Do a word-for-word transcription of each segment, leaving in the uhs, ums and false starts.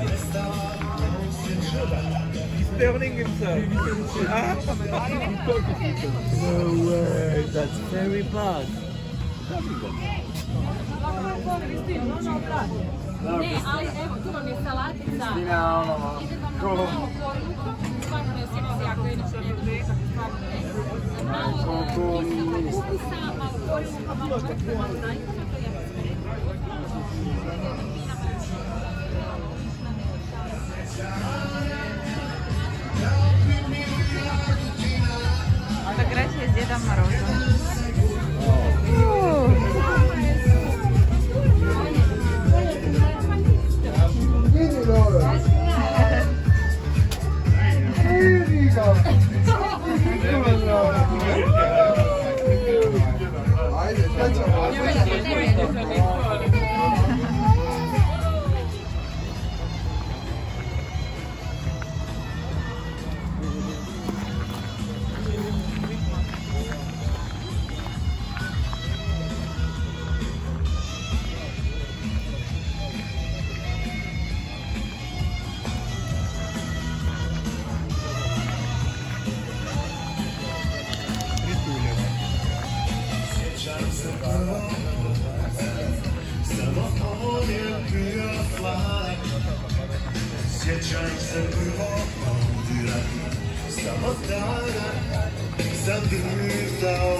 He's burning himself. No way, that's very bad. Ne, ali evo, tu vam je salatica. Ide vam malo kornicu. Stvarno ne osjeća se jako inače nije tako stvarno ne. Malo kupisa, malo kornicu, malo četiri, malo najkona, to je jako sve. Фотография с Дедом Морозом. Sjećaj se prvo dirati, samo tada sam dirao,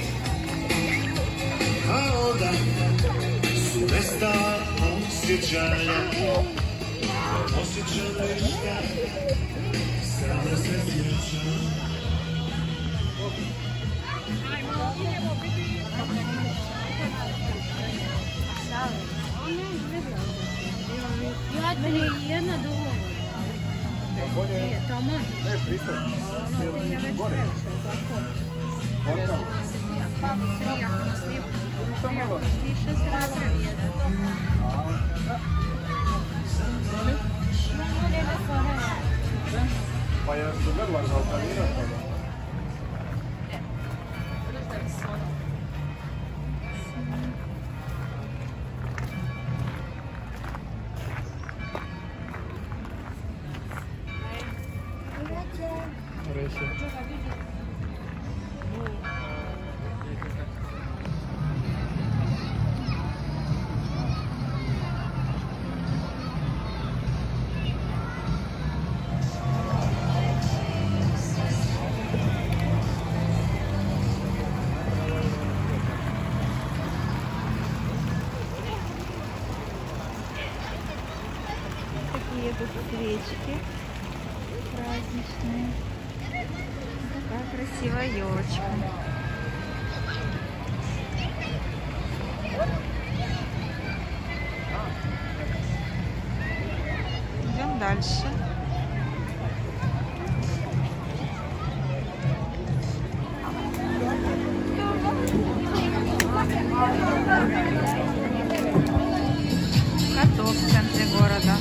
a onda su nestala osjećanja, osjećam ništa, samo se sjećam. Jedna dovoljna. Nije, tamo. Ne, pristaj. Gore. Pa je su grla za operirati. Такие тут свечки праздничные. Такая красивая елочка. Идем дальше. Каток в центре города.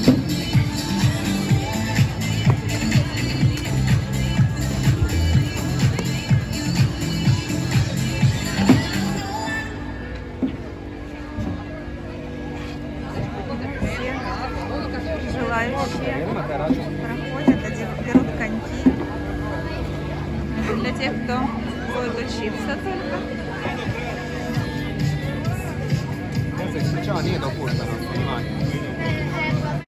Желающие проходят, один берут коньки. Для тех, кто будет учиться только. Сейчас не допущено снимать.